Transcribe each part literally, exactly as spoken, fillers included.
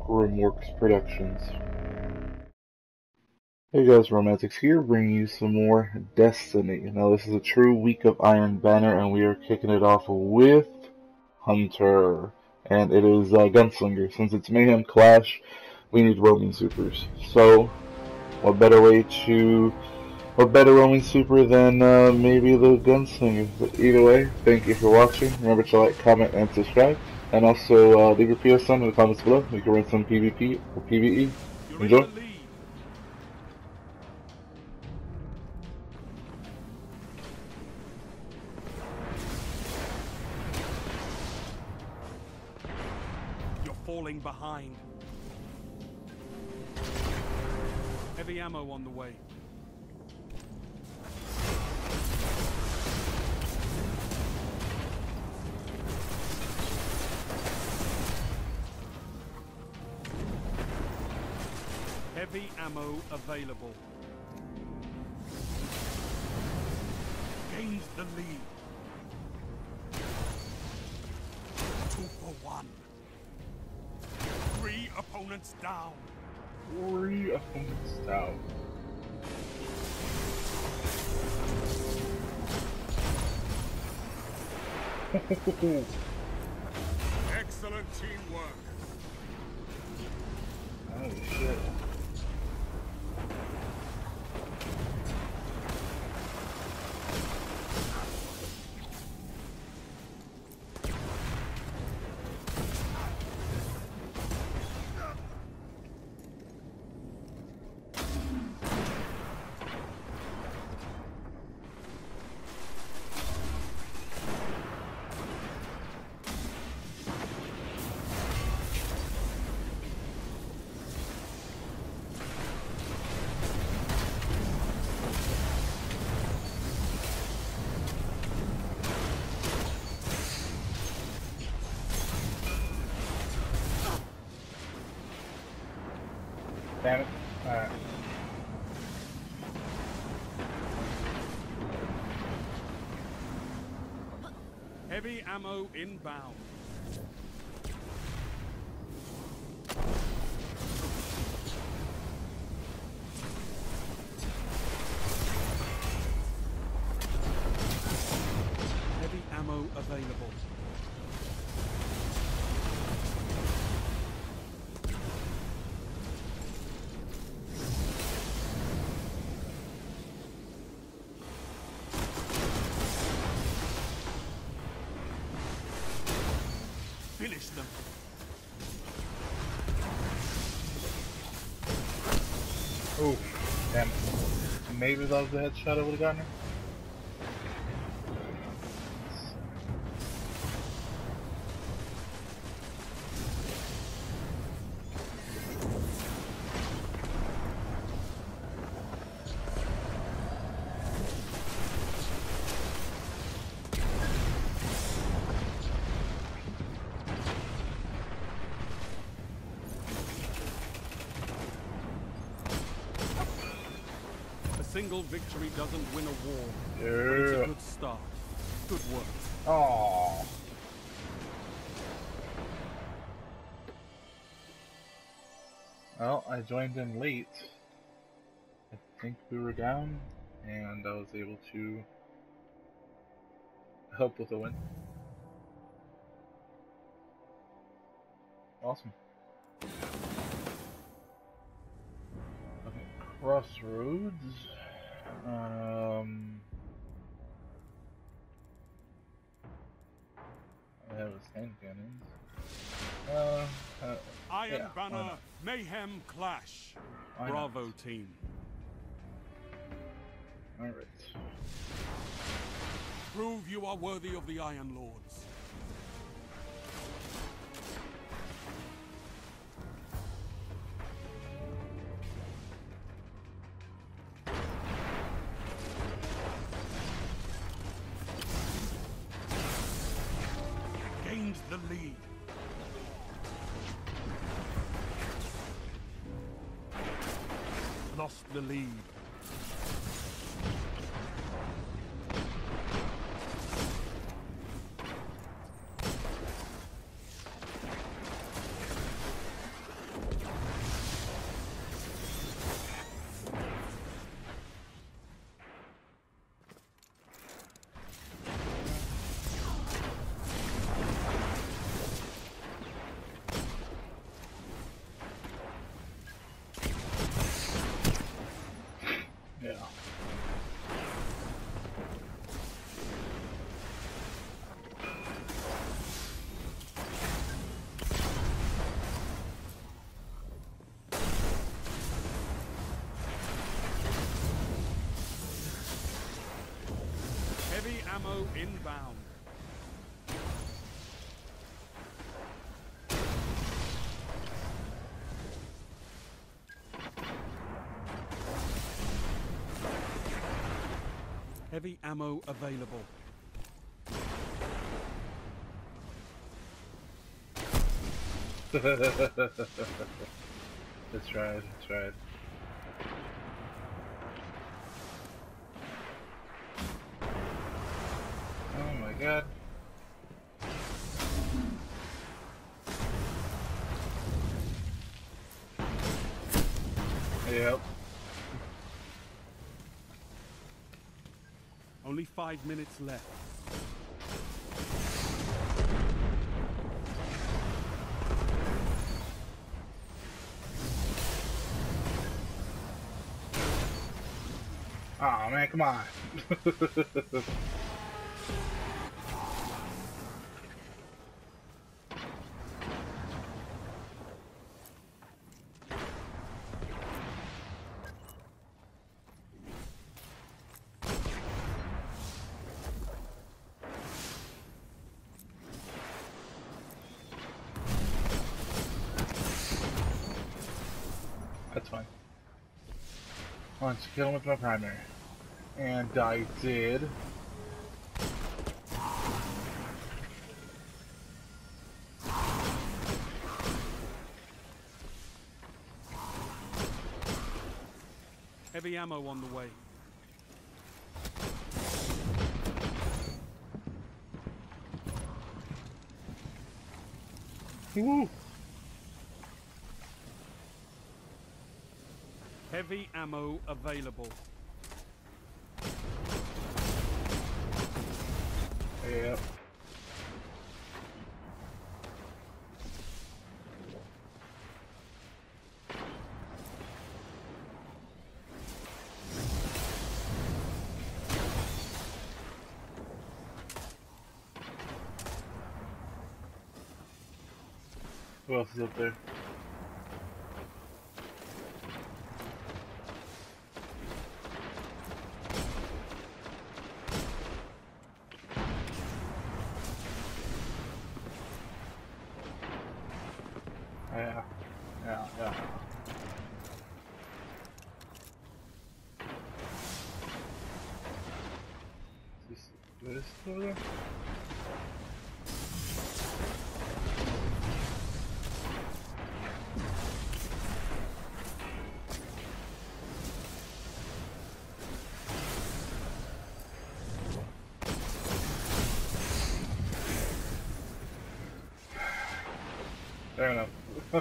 Grimworks Productions. Hey guys, Romantics here, bringing you some more Destiny. Now this is a true week of Iron Banner, and we are kicking it off with Hunter. And it is uh, Gunslinger. Since it's Mayhem Clash, we need roaming supers. So, what better way to... what better roaming super than uh, maybe the Gunslinger? But either way, thank you for watching. Remember to like, comment, and subscribe. And also, uh, leave your P S N in the comments below. We can run some PvP or PvE. Enjoy! Falling behind. Heavy ammo on the way. Heavy ammo available. Gains the lead. Two for one. Three opponents down. Three opponents down. Excellent teamwork. Oh shit. Damn it. Alright. Heavy ammo inbound. Heavy ammo available. Finish them. Oh, damn it. Maybe that was the headshot I would have gotten her. A single victory doesn't win a war. Yeah. But it's a good start. Good work. Aww. Well, I joined in late. I think we were down, and I was able to help with the win. Awesome. Okay, Crossroads. Um, I have his hand cannons. Uh, uh, Iron yeah, Banner Mayhem Clash. Why Bravo not? team. Alright. Prove you are worthy of the Iron Lords. Gains the lead. Lost the lead. ammo inbound. Heavy ammo available. That's right, that's right. Oh my god. Yep. Only five minutes left. Oh man, come on. That's fine. Why don't you kill him with my primary? And I did. Heavy ammo on the way. Woo! Heavy ammo available. Yep. Who else is up there? Yeah, yeah, yeah. Is this, this still there? Fair enough.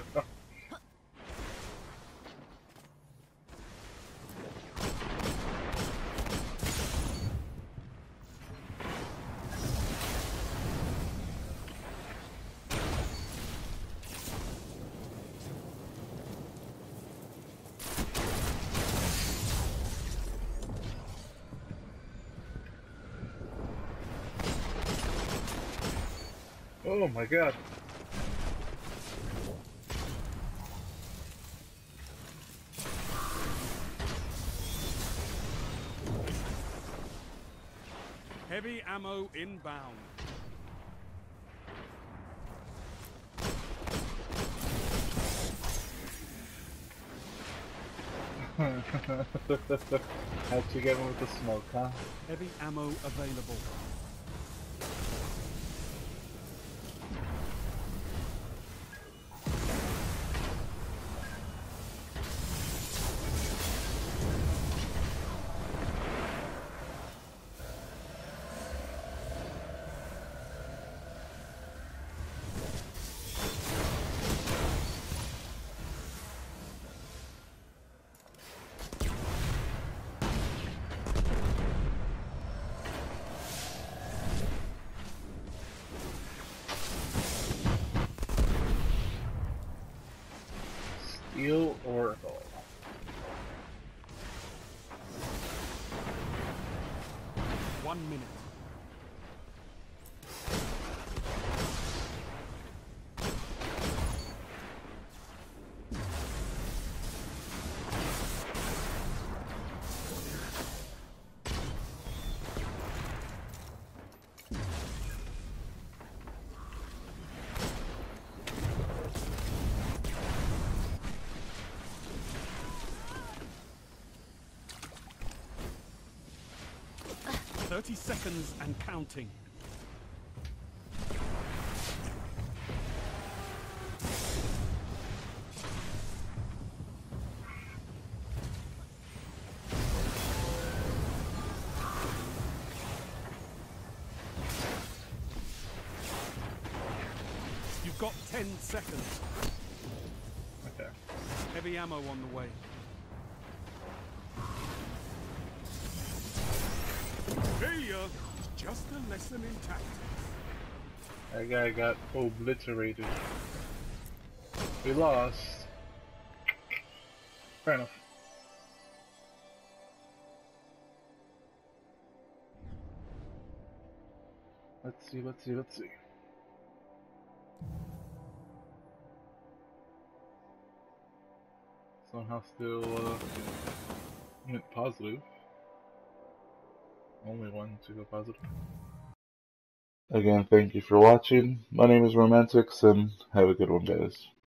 Oh my god. Heavy ammo inbound. How'd you get me with the smoke, huh? Heavy ammo available. Steel Oracle. One minute. thirty seconds and counting. You've got ten seconds. Okay. Heavy ammo on the way. Failure is just a lesson in tactics. That guy got obliterated. We lost. Fair enough. Let's see, let's see, let's see. Somehow still uh, went positive. Only one to go positive. Again, thank you for watching. My name is Romantics, and have a good one, guys.